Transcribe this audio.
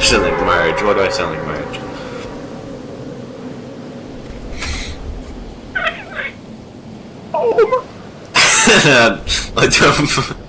sound like Marge? What do I sound like Marge? Oh. I don't.